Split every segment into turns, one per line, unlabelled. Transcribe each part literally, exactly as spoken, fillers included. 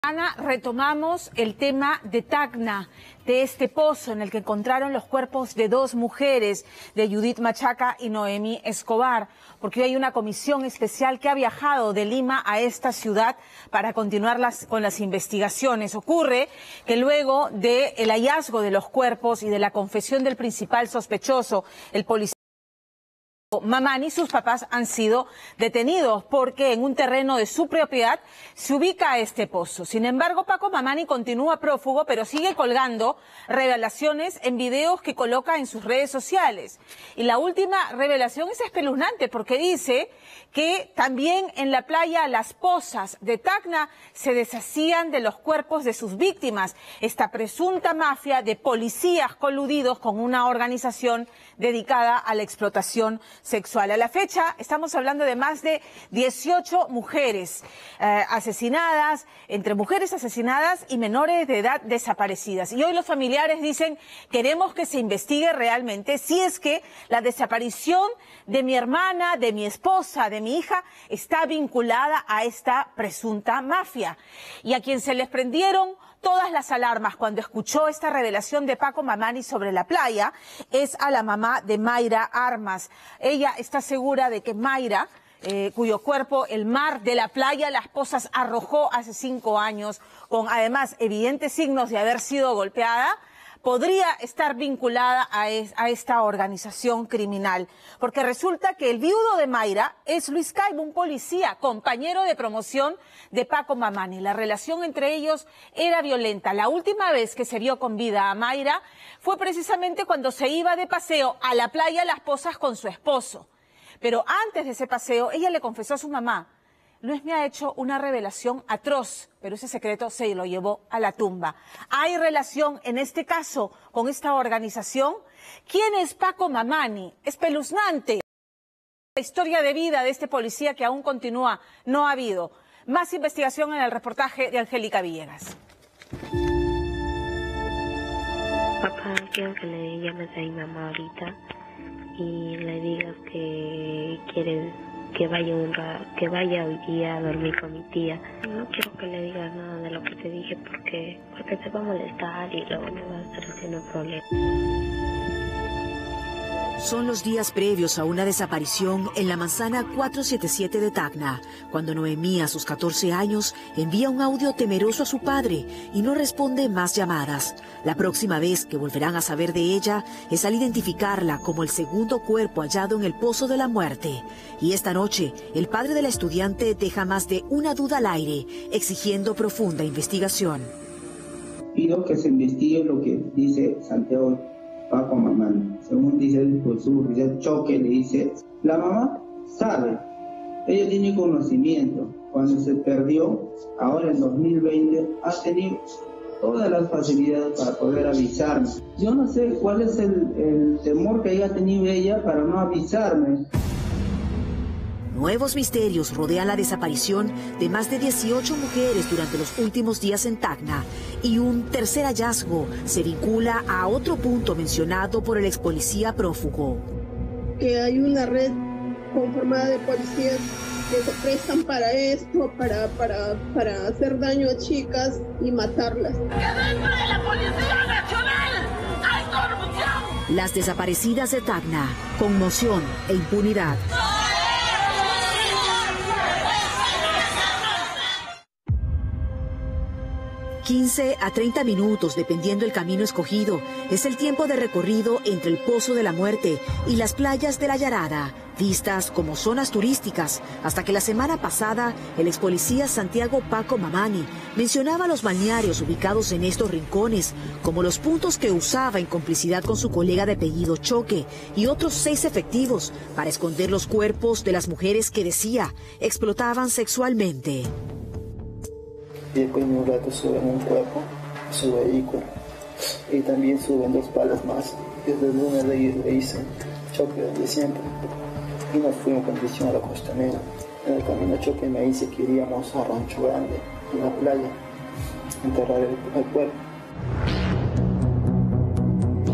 Ana, retomamos el tema de Tacna, de este pozo en el que encontraron los cuerpos de dos mujeres, de Judith Machaca y Noemí Escobar, porque hoy hay una comisión especial que ha viajado de Lima a esta ciudad para continuar las, con las investigaciones. Ocurre que luego del hallazgo de los cuerpos y de la confesión del principal sospechoso, el policía Mamani, sus papás han sido detenidos porque en un terreno de su propiedad se ubica este pozo. Sin embargo, Paco Mamani continúa prófugo, pero sigue colgando revelaciones en videos que coloca en sus redes sociales. Y la última revelación es espeluznante porque dice que también en la playa Las Pozas de Tacna se deshacían de los cuerpos de sus víctimas. Esta presunta mafia de policías coludidos con una organización dedicada a la explotación sexual. A la fecha estamos hablando de más de dieciocho mujeres eh, asesinadas, entre mujeres asesinadas y menores de edad desaparecidas. Y hoy los familiares dicen, queremos que se investigue realmente si es que la desaparición de mi hermana, de mi esposa, de mi hija, está vinculada a esta presunta mafia. Y a quien se les prendieron todas las alarmas cuando escuchó esta revelación de Paco Mamani sobre la playa es a la mamá de Mayra Armas. Ella está segura de que Mayra, eh, cuyo cuerpo el mar de la playa Las Pozas arrojó hace cinco años, con además evidentes signos de haber sido golpeada, podría estar vinculada a, es, a esta organización criminal. Porque resulta que el viudo de Mayra es Luis Caibo, un policía, compañero de promoción de Paco Mamani. La relación entre ellos era violenta. La última vez que se vio con vida a Mayra fue precisamente cuando se iba de paseo a la playa Las Pozas con su esposo. Pero antes de ese paseo, ella le confesó a su mamá: Luis me ha hecho una revelación atroz, pero ese secreto se lo llevó a la tumba. ¿Hay relación en este caso con esta organización? ¿Quién es Paco Mamani? Espeluznante la historia de vida de este policía que aún continúa. No ha habido más investigación en el reportaje de Angélica Villegas.
Papá, quiero que le llames a mi mamá ahorita y le digas que quieres que vaya un ra que vaya hoy día a dormir con mi tía. No quiero que le digas nada de lo que te dije porque porque se va a molestar y luego me va a estar haciendo problemas.
Son los días previos a una desaparición en la manzana cuatrocientos setenta y siete de Tacna, cuando Noemí, a sus catorce años, envía un audio temeroso a su padre y no responde más llamadas. La próxima vez que volverán a saber de ella es al identificarla como el segundo cuerpo hallado en el Pozo de la Muerte. Y esta noche, el padre de la estudiante deja más de una duda al aire, exigiendo profunda investigación.
Pido que se investigue lo que dice Santiago Paco Mamani. Según dice pues, su dice, choque, le dice, la mamá sabe, ella tiene conocimiento. Cuando se perdió, ahora en dos mil veinte, ha tenido todas las facilidades para poder avisarme. Yo no sé cuál es el, el temor que haya tenido ella para no avisarme.
Nuevos misterios rodean la desaparición de más de dieciocho mujeres durante los últimos días en Tacna, y un tercer hallazgo se vincula a otro punto mencionado por el ex policía prófugo.
Que hay una red conformada de policías que se prestan para esto, para, para, para hacer daño a chicas y matarlas.
¡Que dentro de la Policía Nacional hay corrupción!
Las desaparecidas de Tacna, conmoción e impunidad. quince a treinta minutos, dependiendo el camino escogido, es el tiempo de recorrido entre el Pozo de la Muerte y las playas de La Yarada, vistas como zonas turísticas, hasta que la semana pasada el ex policía Santiago Paco Mamani mencionaba los balnearios ubicados en estos rincones como los puntos que usaba en complicidad con su colega de apellido Choque y otros seis efectivos para esconder los cuerpos de las mujeres que, decía, explotaban sexualmente.
Y después de un rato suben un cuerpo, su vehículo, y también suben dos balas más. Desde una de ellas le dicen Choque de siempre, y nos fuimos con dirección a la costanera. En el camino Choque me dice que iríamos a Rancho Grande, en la playa, a enterrar el, el cuerpo.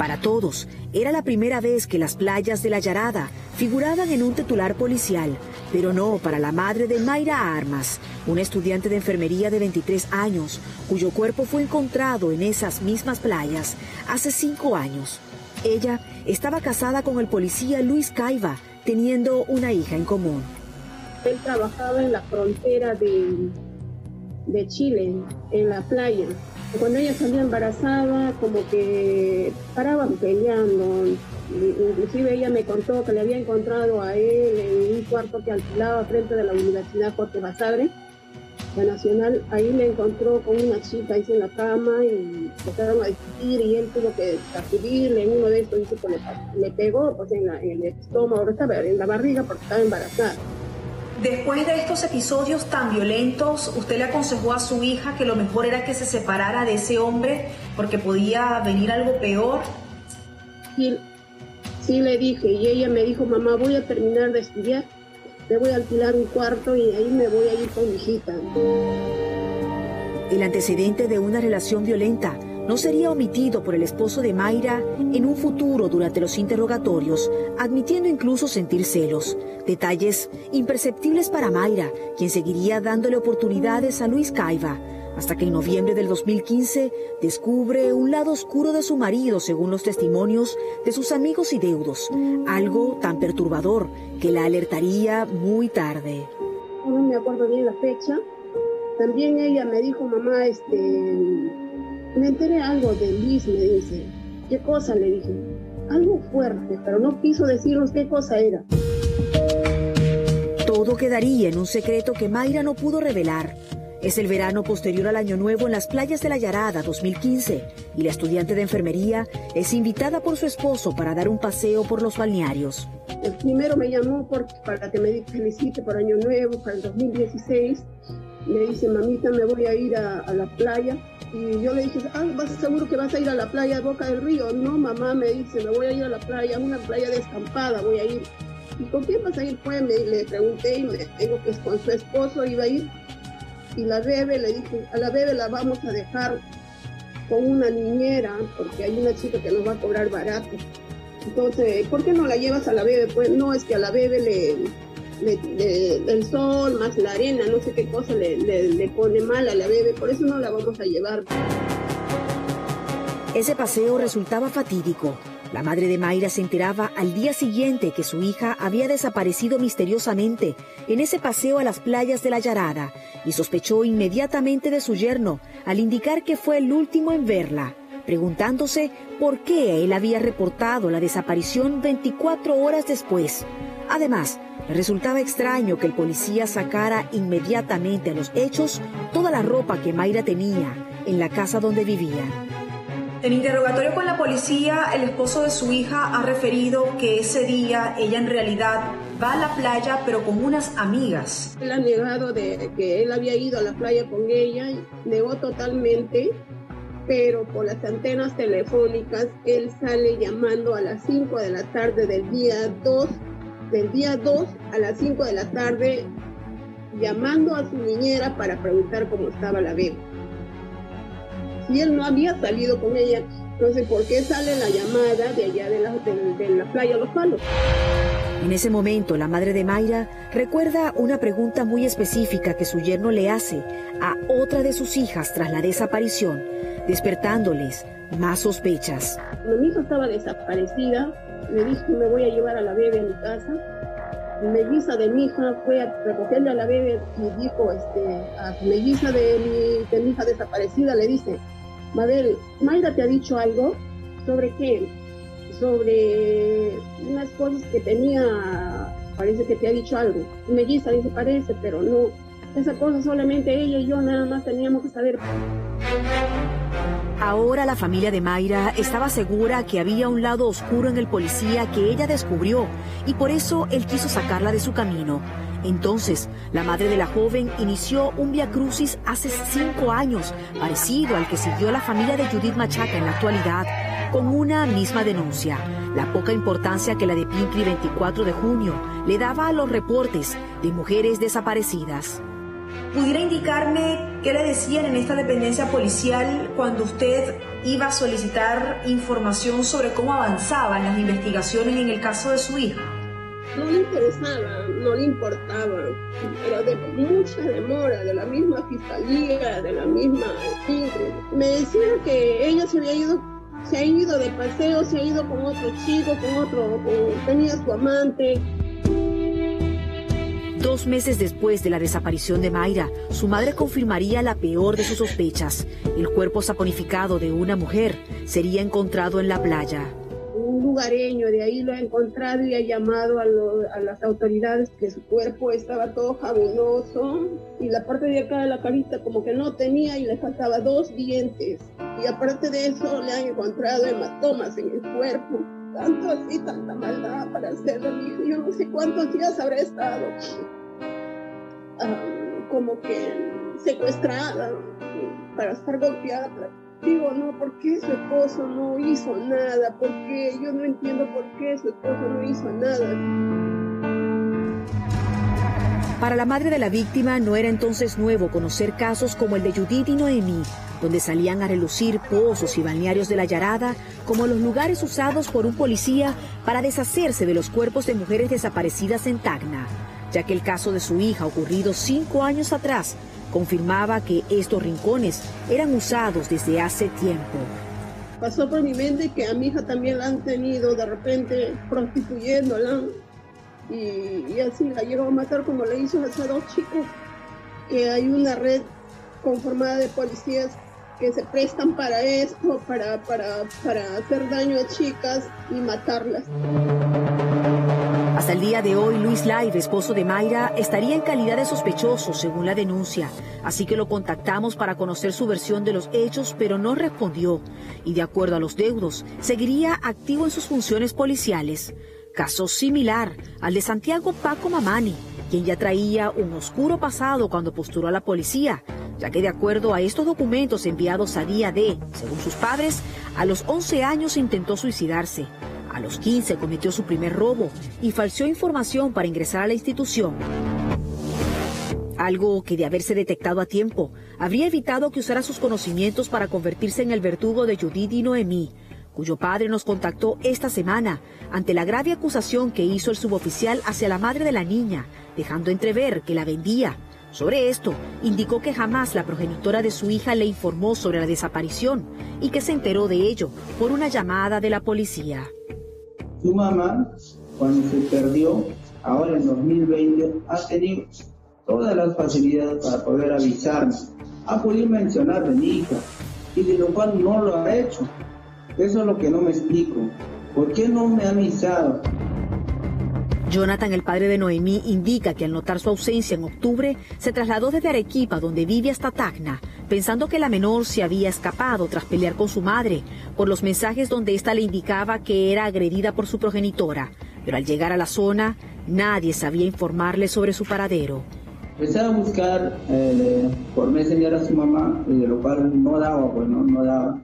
Para todos, era la primera vez que las playas de La Yarada figuraban en un titular policial, pero no para la madre de Mayra Armas, una estudiante de enfermería de veintitrés años, cuyo cuerpo fue encontrado en esas mismas playas hace cinco años. Ella estaba casada con el policía Luis Caiva, teniendo una hija en común.
Él trabajaba en la frontera de, de Chile, en la playa. Cuando ella salía embarazada, como que paraban peleando. Inclusive ella me contó que le había encontrado a él en un cuarto que alquilaba frente de la Universidad Jorge Basadre, la Nacional. Ahí le encontró con una chica, ahí en la cama, y empezaron a discutir y él tuvo que sacudirle. En uno de estos dice que le, le pegó pues, en, la, en el estómago, en la barriga, porque estaba embarazada.
Después de estos episodios tan violentos, ¿usted le aconsejó a su hija que lo mejor era que se separara de ese hombre porque podía venir algo peor?
Sí, sí le dije, y ella me dijo, mamá, voy a terminar de estudiar, te voy a alquilar un cuarto y ahí me voy a ir con mi hijita.
El antecedente de una relación violenta no sería omitido por el esposo de Mayra en un futuro durante los interrogatorios, admitiendo incluso sentir celos. Detalles imperceptibles para Mayra, quien seguiría dándole oportunidades a Luis Caiva, hasta que en noviembre del dos mil quince descubre un lado oscuro de su marido, según los testimonios de sus amigos y deudos, algo tan perturbador que la alertaría muy tarde.
No me acuerdo bien la fecha. También ella me dijo, mamá, este... me enteré algo de Luis, me dice. ¿Qué cosa? Le dije. Algo fuerte, pero no quiso decirnos qué cosa era.
Todo quedaría en un secreto que Mayra no pudo revelar. Es el verano posterior al Año Nuevo en las playas de La Yarada, dos mil quince, y la estudiante de enfermería es invitada por su esposo para dar un paseo por los balnearios.
El primero me llamó por, para que me felicite por Año Nuevo, para el dos mil dieciséis. Me dice, mamita, me voy a ir a, a la playa. Y yo le dije, ah, ¿vas seguro que vas a ir a la playa de Boca del Río? No, mamá, me dice, me voy a ir a la playa, una playa descampada, voy a ir. ¿Y con quién vas a ir? Pues me, le pregunté y me dijo que con su esposo iba a ir. Y la bebé, le dije, a la bebé la vamos a dejar con una niñera, porque hay una chica que nos va a cobrar barato. Entonces, ¿por qué no la llevas a la bebé? Pues no, es que a la bebé le... Le, le, el sol más la arena, no sé qué cosa le, le, le pone mal a la bebé, por eso no la vamos a llevar.
Ese paseo resultaba fatídico. La madre de Mayra se enteraba al día siguiente que su hija había desaparecido misteriosamente en ese paseo a las playas de La Yarada y sospechó inmediatamente de su yerno al indicar que fue el último en verla, preguntándose por qué él había reportado la desaparición veinticuatro horas después. Además, le resultaba extraño que el policía sacara inmediatamente a los hechos toda la ropa que Mayra tenía en la casa donde vivían.
En interrogatorio con la policía, el esposo de su hija ha referido que ese día ella en realidad va a la playa pero con unas amigas.
Él ha negado de que él había ido a la playa con ella, negó totalmente, pero por las antenas telefónicas él sale llamando a las cinco de la tarde del día dos del día dos a las cinco de la tarde, llamando a su niñera para preguntar cómo estaba la bebé. Si él no había salido con ella, no sé por qué sale la llamada de allá de la, de, de la playa Los Palos.
En ese momento, la madre de Mayra recuerda una pregunta muy específica que su yerno le hace a otra de sus hijas tras la desaparición, despertándoles más sospechas.
Cuando mi hija estaba desaparecida, le dije que me voy a llevar a la bebé a mi casa. La melliza de mi hija fue a recogerle a la bebé y dijo este, a la melliza de mi, de mi hija desaparecida, le dice, Mabel, ¿Mayra te ha dicho algo? ¿Sobre qué? Sobre unas cosas que tenía, parece que te ha dicho algo. Y melliza dice, parece, pero no. Esa cosa solamente ella y yo nada más teníamos que saber.
Ahora la familia de Mayra estaba segura que había un lado oscuro en el policía que ella descubrió y por eso él quiso sacarla de su camino. Entonces, la madre de la joven inició un viacrucis hace cinco años, parecido al que siguió la familia de Judith Machaca en la actualidad, con una misma denuncia: la poca importancia que la de Pincri veinticuatro de junio le daba a los reportes de mujeres desaparecidas.
¿Pudiera indicarme qué le decían en esta dependencia policial cuando usted iba a solicitar información sobre cómo avanzaban las investigaciones en el caso de su hija?
No le interesaba, no le importaba, pero de mucha demora, de la misma fiscalía, de la misma... Me decía que ella se había ido, se ha ido de paseo, se ha ido con otro chico, con otro, con, tenía su amante.
Dos meses después de la desaparición de Mayra, su madre confirmaría la peor de sus sospechas. El cuerpo saponificado de una mujer sería encontrado en la playa.
Un lugareño de ahí lo ha encontrado y ha llamado a, lo, a las autoridades que su cuerpo estaba todo jabonoso y la parte de acá de la carita como que no tenía y le faltaba dos dientes. Y aparte de eso le han encontrado hematomas en el cuerpo. Tanto así, tanta maldad para hacerle a mi hija. Yo no sé cuántos días habrá estado um, como que secuestrada para estar golpeada. Digo, no, ¿por qué su esposo no hizo nada? ¿Por qué? Yo no entiendo por qué su esposo no hizo nada.
Para la madre de la víctima no era entonces nuevo conocer casos como el de Judith y Noemí, donde salían a relucir pozos y balnearios de la Yarada como los lugares usados por un policía para deshacerse de los cuerpos de mujeres desaparecidas en Tacna, ya que el caso de su hija, ocurrido cinco años atrás, confirmaba que estos rincones eran usados desde hace tiempo.
Pasó por mi mente que a mi hija también la han tenido de repente prostituyéndola y, y así la llegó a matar como le hizo a esos dos chicos, que hay una red conformada de policías que se prestan para esto, para, para, para hacer daño a chicas y matarlas.
Hasta el día de hoy, Luis Laive, esposo de Mayra, estaría en calidad de sospechoso según la denuncia. Así que lo contactamos para conocer su versión de los hechos, pero no respondió. Y de acuerdo a los deudos, seguiría activo en sus funciones policiales. Caso similar al de Santiago Paco Mamani, quien ya traía un oscuro pasado cuando postuló a la policía, ya que de acuerdo a estos documentos enviados a día de, según sus padres, a los once años intentó suicidarse. A los quince cometió su primer robo y falseó información para ingresar a la institución. Algo que, de haberse detectado a tiempo, habría evitado que usara sus conocimientos para convertirse en el verdugo de Judith y Noemí, cuyo padre nos contactó esta semana ante la grave acusación que hizo el suboficial hacia la madre de la niña, dejando entrever que la vendía. Sobre esto, indicó que jamás la progenitora de su hija le informó sobre la desaparición y que se enteró de ello por una llamada de la policía.
Su mamá, cuando se perdió, ahora en dos mil veinte, ha tenido todas las facilidades para poder avisarme. Ha podido mencionar de mi hija, y de lo cual no lo ha hecho. Eso es lo que no me explico. ¿Por qué no me ha avisado?
Jonathan, el padre de Noemí, indica que al notar su ausencia en octubre, se trasladó desde Arequipa, donde vive, hasta Tacna, pensando que la menor se había escapado tras pelear con su madre, por los mensajes donde ésta le indicaba que era agredida por su progenitora. Pero al llegar a la zona, nadie sabía informarle sobre su paradero.
Empecé a buscar eh, por Messenger a su mamá, de lo cual no daba, pues no, no daba.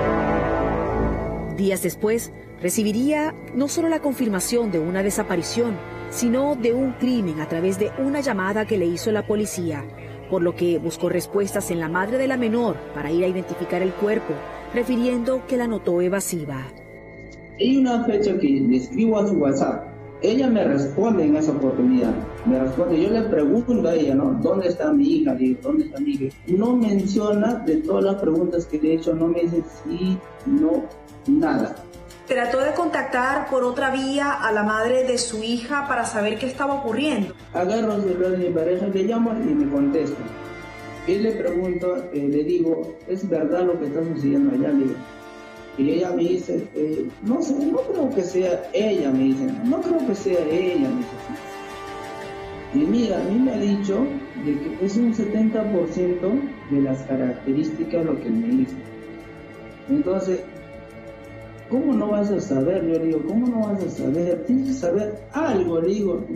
Días después, recibiría no solo la confirmación de una desaparición, sino de un crimen a través de una llamada que le hizo la policía, por lo que buscó respuestas en la madre de la menor para ir a identificar el cuerpo, refiriendo que la notó evasiva.
Hay una fecha que le escribo a su WhatsApp. Ella me responde en esa oportunidad. Me responde, yo le pregunto a ella, ¿no? ¿Dónde está mi hija? Digo, ¿dónde está mi hija? No menciona, de todas las preguntas que le he hecho, no me dice sí, no, nada.
¿Trató de contactar por otra vía a la madre de su hija para saber qué estaba ocurriendo?
Agarro el celular de mi pareja, le llamo y me contesta. Y le pregunto, eh, le digo, ¿es verdad lo que está sucediendo allá? Le digo. Y ella me dice, eh, no sé, no creo que sea ella, me dice, no creo que sea ella, me dice. Y mira, a mí me ha dicho de que es un setenta por ciento de las características lo que me dice. Entonces, ¿cómo no vas a saber? Yo le digo, ¿cómo no vas a saber? Tienes que saber algo, le digo.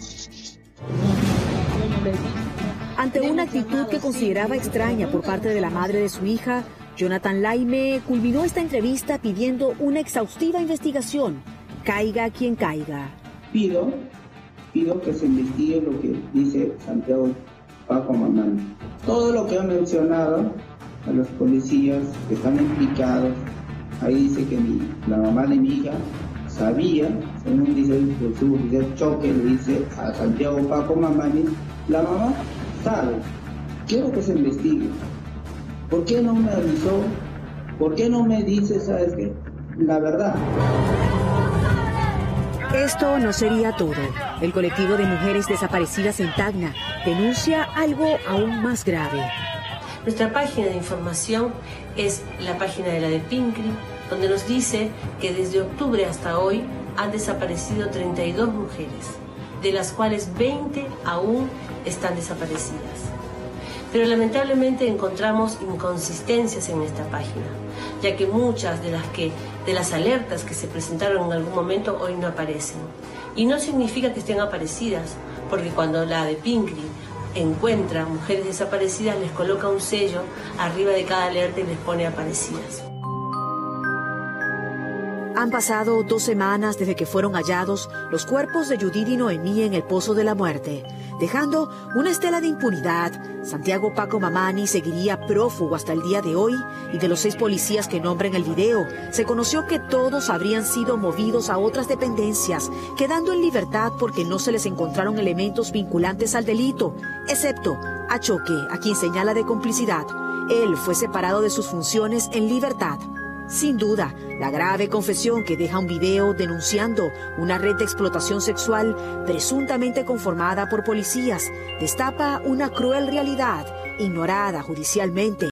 Ante una actitud que consideraba extraña por parte de la madre de su hija, Jonathan Laime culminó esta entrevista pidiendo una exhaustiva investigación, caiga quien caiga.
Pido, pido que se investigue lo que dice Santiago Paco Mamani. Todo lo que han mencionado a los policías que están implicados, ahí dice que mi, la mamá de mi hija sabía, según dice el suboficial Choque, le dice a Santiago Paco Mamani, la mamá sabe, quiero que se investigue. ¿Por qué no me avisó? ¿Por qué no me dice, sabes qué? La verdad.
Esto no sería todo. El colectivo de mujeres desaparecidas en Tacna denuncia algo aún más grave.
Nuestra página de información es la página de la de Pincri, donde nos dice que desde octubre hasta hoy han desaparecido treinta y dos mujeres, de las cuales veinte aún están desaparecidas. Pero lamentablemente encontramos inconsistencias en esta página, ya que muchas de las, que, de las alertas que se presentaron en algún momento hoy no aparecen. Y no significa que estén aparecidas, porque cuando la de Pincri encuentra mujeres desaparecidas, les coloca un sello arriba de cada alerta y les pone aparecidas.
Han pasado dos semanas desde que fueron hallados los cuerpos de Judith y Noemí en el Pozo de la Muerte, dejando una estela de impunidad. Santiago Paco Mamani seguiría prófugo hasta el día de hoy, y de los seis policías que nombran el video, se conoció que todos habrían sido movidos a otras dependencias, quedando en libertad porque no se les encontraron elementos vinculantes al delito, excepto a Choque, a quien señala de complicidad. Él fue separado de sus funciones en libertad. Sin duda, la grave confesión que deja un video denunciando una red de explotación sexual presuntamente conformada por policías destapa una cruel realidad ignorada judicialmente.